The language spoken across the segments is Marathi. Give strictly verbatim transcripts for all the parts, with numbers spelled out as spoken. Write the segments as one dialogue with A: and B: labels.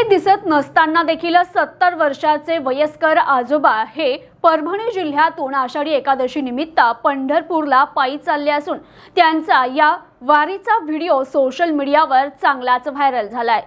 A: दिसत नसताना देखील सत्तर वर्षाचे वयस्कर आजोबा हे परभणी जिल्ह्यातून आषाढी एकादशी निमित्त पंढरपूरला पायी चालले असून त्यांचा या वारीचा व्हिडिओ सोशल मीडियावर चांगलाच व्हायरल झालाय।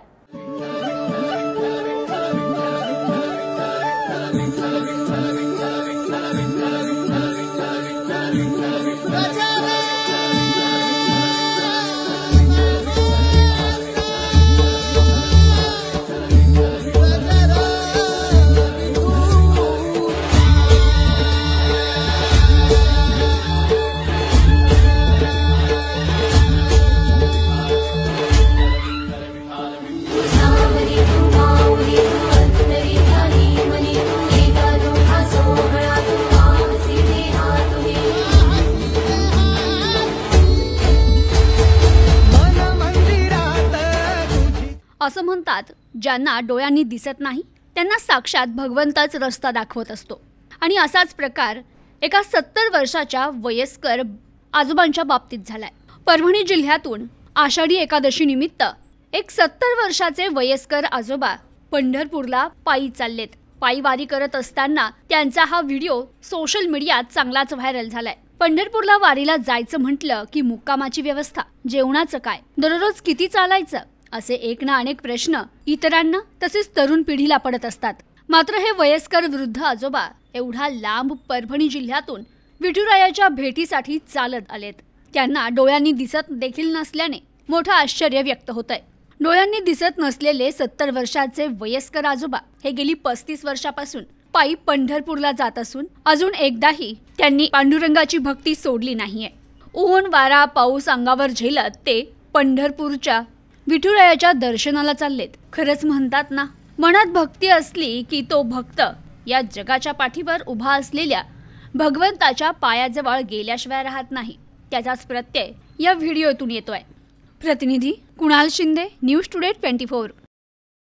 A: असं म्हणतात, ज्यांना डोळ्यांनी दिसत नाही त्यांना साक्षात भगवंतच रस्ता दाखवत असतो। आणि असाच प्रकार एका सत्तर वर्षाच्या वयस्कर आजोबांच्या बाबतीत झालाय। परभणी जिल्ह्यातून आषाढी एकादशी निमित्त एक सत्तर वर्षाचे वयस्कर आजोबा पंढरपूरला पायी चाललेत। पायी वारी करत असताना त्यांचा हा व्हिडिओ सोशल मीडियात चांगलाच व्हायरल झालाय। पंढरपूरला वारीला जायचं म्हटलं की मुक्कामाची व्यवस्था, जेवणाचं काय, दररोज किती चालायचं, असे एक ना अनेक प्रश्न इतरांना तसेच तरुण पिढीला पडत असतात। मात्र हे वयस्कर वृद्ध आजोबा एवढा लांब परभणी जिल्ह्यातून विठुरायाच्या भेटीसाठी चालत आलेत। त्यांना डोळ्यांनी दिसत देखील नसल्याने मोठं आश्चर्य व्यक्त होतंय। डोळ्यांनी दिसत नसलेले सत्तर वर्षाचे वयस्कर आजोबा हे गेली पस्तीस वर्षापासून पायी पंढरपूरला जात असून अजून एकदाही त्यांनी पांडुरंगाची भक्ती सोडली नाहीये। ऊन वारा पाऊस अंगावर झेलत ते पंढरपूरच्या विठुरायाच्या दर्शनाला चाललेत। खरंच म्हणतात ना, मनात भक्ती असली की तो भक्त या जगाच्या पाठीवर उभा असलेल्या भगवंताच्या पायाजवळ गेल्याशिवाय राहत नाही, त्याचाच प्रत्यय या व्हिडिओतून येतोय। प्रतिनिधी Kunal Shinde, news today twenty four.